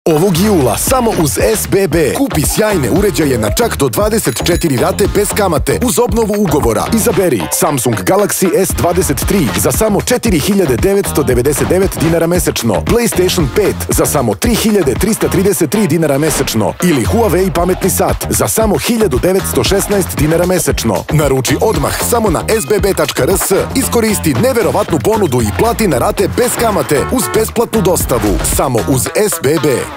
Ovog jula samo uz SBB kupi sjajne uređaje na čak do 24 rate bez kamate uz obnovu ugovora. Izaberi Samsung Galaxy S23 za samo 4.999 dinara mesečno, PlayStation 5 za samo 3.333 dinara mesečno ili Huawei pametni sat za samo 1.916 dinara mesečno. Naruči odmah samo na sbb.rs, iskoristi neverovatnu ponudu i plati na rate bez kamate uz besplatnu dostavu. Samo uz SBB.